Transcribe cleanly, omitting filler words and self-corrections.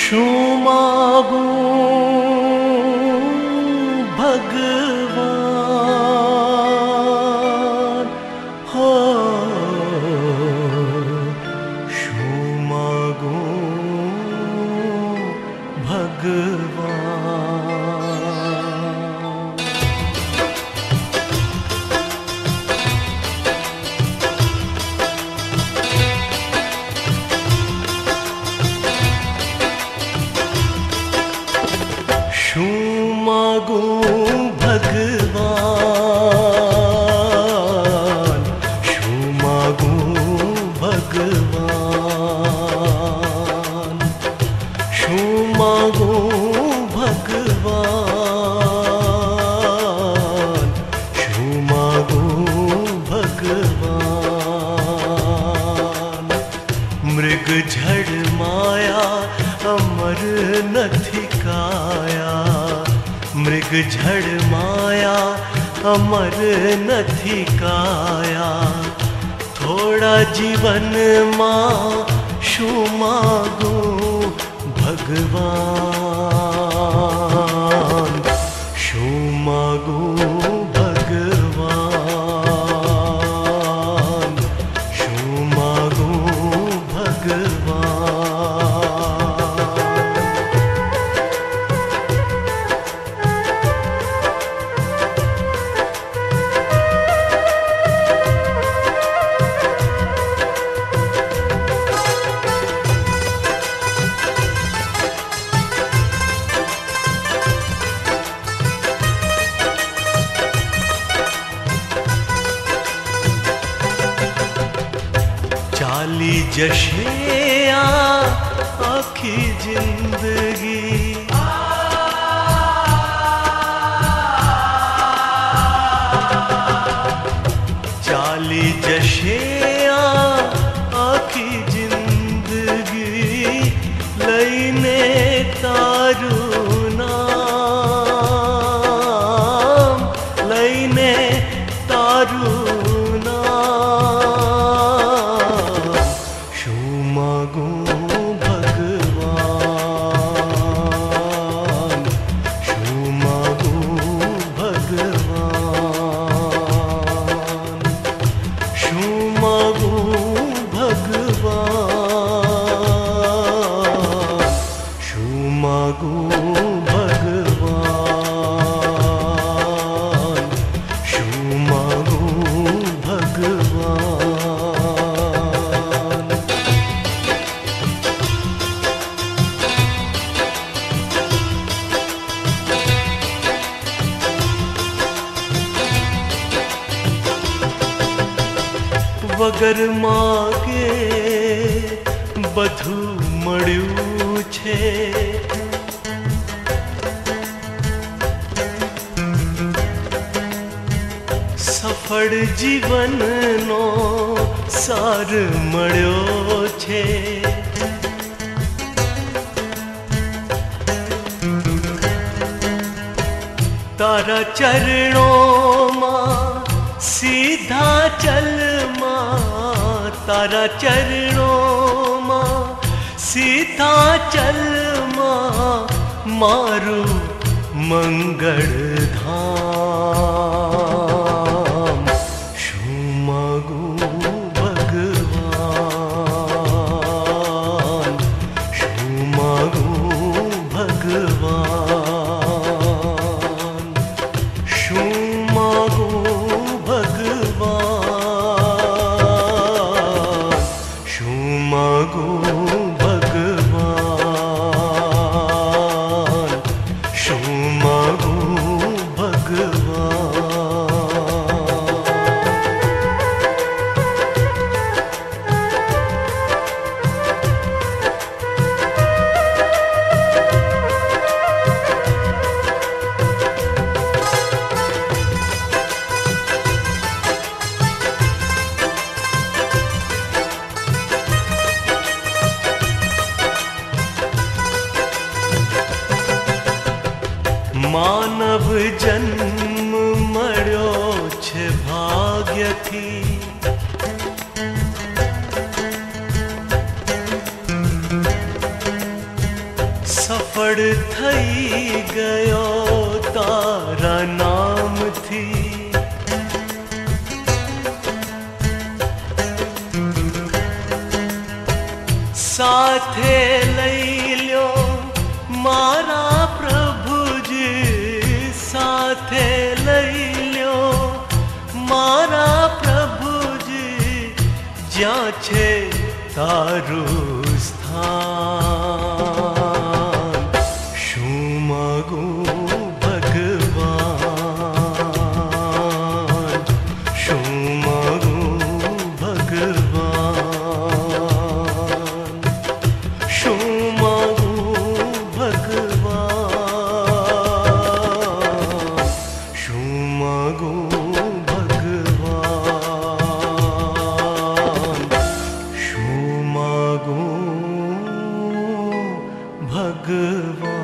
શું માગું ભગવાન હો, શું માગું ભગવાન. શું માગું ભગવાન, શું માગું ભગવાન, શું માગું ભગવાન, શું માગું ભગવાન. મૃગ જડ માયા અમર નથી કાયા, મૃગ જડ માયા અમર નથી કાયા. થોડા જીવનમાં શું માગું ભગવાન, શું માગું ભગવાન, શું માગું ભગવાન. ચાલી જશે આ આખી જિંદગી, ચાલી જશે આ આખી જિંદગી, લઈને તારું નામ, લઈને તારું નામ. શું માગું ભગવાન, શું માગું ભગવાન, શું માગું ભગવાન, શું માગું ભગવાન, શું માગું ભગવાન. વગર માગે બધું મળ્યું છે, સફળ જીવનનો સાર મળ્યો છે. તારા ચરણોમાં સીધા ચલમાં, તારા ચરણોમાં સીધા ચલમાં મારું મંગળ ધામ. શું માગું ભગવાન, શું માગું ભગવાન, શું માગું ભગવાન, શું માગું ભગવાન, શું માગું માનવ જન્મ મળ્યો છે ભાગ્યથી, પણ થઈ ગયો તારા નામથી. સાથે લઈ લ્યો મારા પ્રભુજી, સાથે લઈ લ્યો મારા પ્રભુજી, જ્યાં છે તારું સ્થાન. શું માગું ભગવાન, શું માગું ભગવાન, શું માગું ભગવાન, શું માગું ભગવાન, શું માગું ભગવાન.